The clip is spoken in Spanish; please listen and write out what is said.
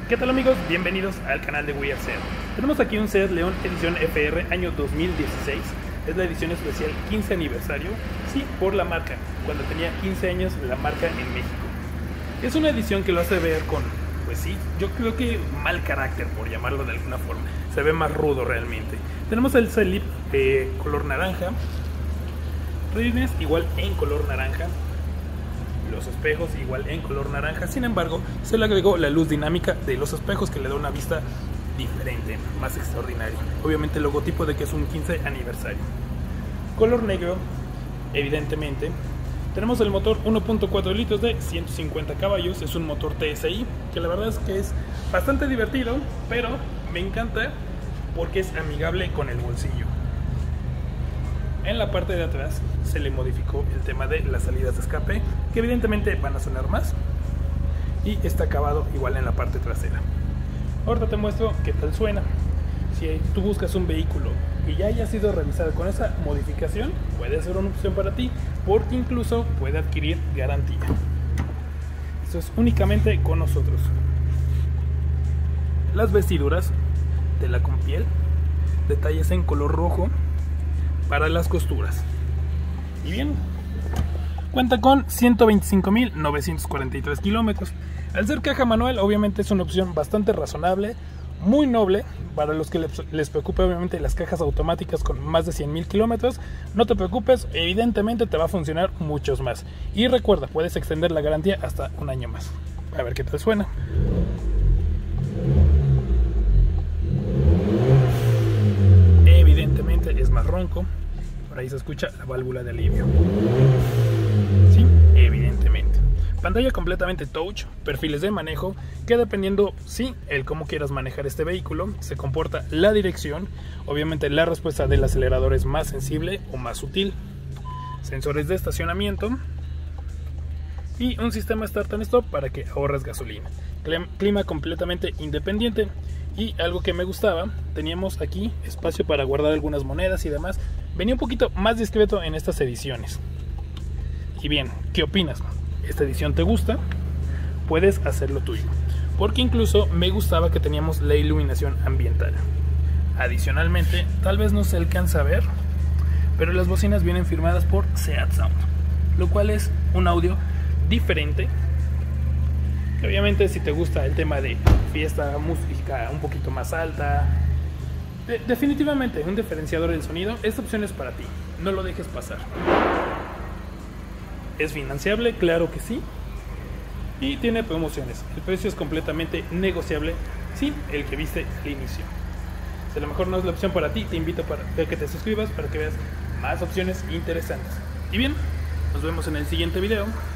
¿Qué tal amigos? Bienvenidos al canal de We Are Seat. Tenemos aquí un Seat León edición FR año 2016. Es la edición especial 15 aniversario, sí, por la marca, cuando tenía 15 años la marca en México. Es una edición que lo hace ver con, pues sí, yo creo que mal carácter, por llamarlo de alguna forma. Se ve más rudo realmente. Tenemos el Celip color naranja, rines igual en color naranja, los espejos igual en color naranja. Sin embargo, se le agregó la luz dinámica de los espejos que le da una vista diferente, más extraordinaria. Obviamente el logotipo de que es un 15 aniversario. Color negro, evidentemente. Tenemos el motor 1.4 litros de 150 caballos. Es un motor TSI que la verdad es que es bastante divertido, pero me encanta porque es amigable con el bolsillo. En la parte de atrás se le modificó el tema de las salidas de escape, que evidentemente van a sonar más, y está acabado igual en la parte trasera. Ahorita te muestro qué tal suena. Si tú buscas un vehículo que ya haya sido revisado con esa modificación, puede ser una opción para ti, porque incluso puede adquirir garantía. Esto es únicamente con nosotros. Las vestiduras, tela con piel, detalles en color rojo para las costuras. Y bien, cuenta con 125.943 kilómetros. Al ser caja manual, obviamente es una opción bastante razonable, muy noble para los que les preocupe obviamente las cajas automáticas con más de 100.000 kilómetros. No te preocupes, evidentemente te va a funcionar muchos más. Y recuerda, puedes extender la garantía hasta un año más. A ver qué tal suena. Evidentemente es más ronco. Por ahí se escucha la válvula de alivio. Sí, evidentemente. Pantalla completamente touch, perfiles de manejo, que dependiendo, sí, el cómo quieras manejar este vehículo, se comporta la dirección. Obviamente la respuesta del acelerador es más sensible o más sutil. Sensores de estacionamiento. Y un sistema Start and Stop para que ahorres gasolina. Clima completamente independiente. Y algo que me gustaba, teníamos aquí espacio para guardar algunas monedas y demás. Venía un poquito más discreto en estas ediciones. Y bien, ¿qué opinas? ¿Esta edición te gusta? Puedes hacerlo tuyo. Porque incluso me gustaba que teníamos la iluminación ambiental. Adicionalmente, tal vez no se alcanza a ver, pero las bocinas vienen firmadas por Seat Sound, lo cual es un audio diferente. Que obviamente si te gusta el tema de fiesta, música un poquito más alta, definitivamente un diferenciador del sonido, esta opción es para ti, no lo dejes pasar. ¿Es financiable? Claro que sí. Y tiene promociones. El precio es completamente negociable, sí, el que viste al inicio. Si a lo mejor no es la opción para ti, te invito a que te suscribas para que veas más opciones interesantes. Y bien, nos vemos en el siguiente video.